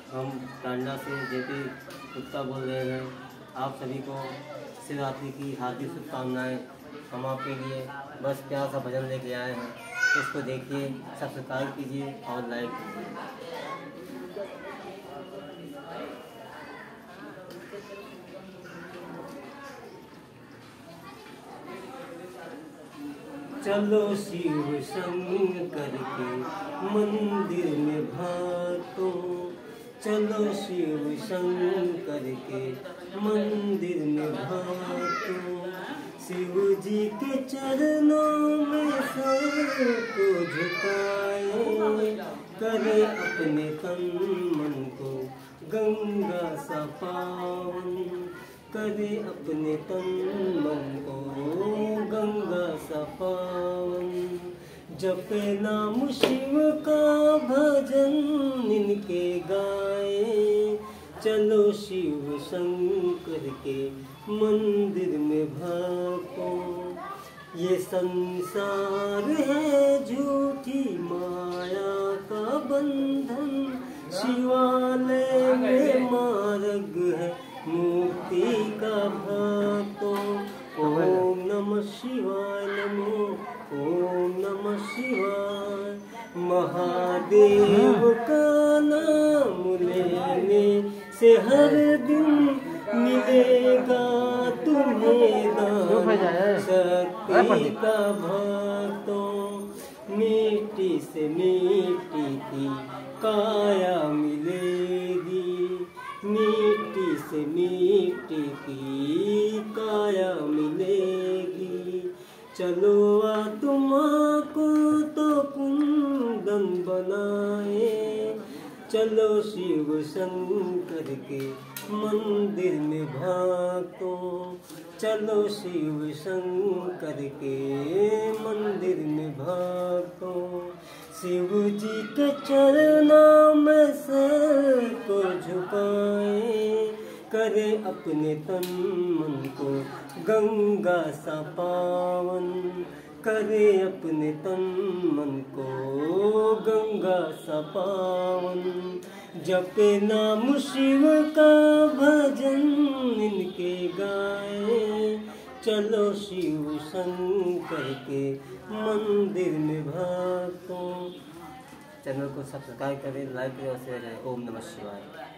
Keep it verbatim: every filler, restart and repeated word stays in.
हम टांडा से जेपी गुप्ता बोल रहे हैं। आप सभी को शिवरात्रि की हार्दिक शुभकामनाएं। हम आपके लिए बस प्यार सा भजन लेके आए हैं, इसको देखिए, सब्सक्राइब कीजिए और लाइक कीजिए। चलो शिव शंकर के मंदिर में भातो, चलो शिव शंकर के मंदिर में भातो, शिव जी के चरणों में सर को झुकाए, करे अपने तन मन को गंगा सा पावन, करे अपने तन मन को गंगा सा पावन। जपे नाम शिव का भजन इनके गाए, चलो शिव शंकर के मंदिर में भागो। ये संसार है झूठी माया का बंधन, शिवालय में मार्ग है मुक्ति का भातो। ओम नमः शिवाय नमो, ओम नमः शिवाय। महादेव का नाम लेने से हर दिन मिलेगा तुम्हें दान शक्ति का भातो। मिट्टी से मिट्टी की काया मिलेगी, मिट्टी से मिट्टी की काया मिलेगी। चलो आत्मा को तो कुंदन बनाए, चलो शिव शंकर के मंदिर में भागो, चलो शिव शंकर के मंदिर में भागो। शिव जी के चरणों में सर को झुकाए, करे अपने तन मन को गंगा सा पावन, करे अपने तन मन को गंगा सा पावन। जपे नाम शिव का भजन इनके गाए, चलो शिव शंकर के मंदिर में भागो। चैनल को सब्सक्राइब करें, लाइक करें और शेयर करें। ओम नमः शिवाय।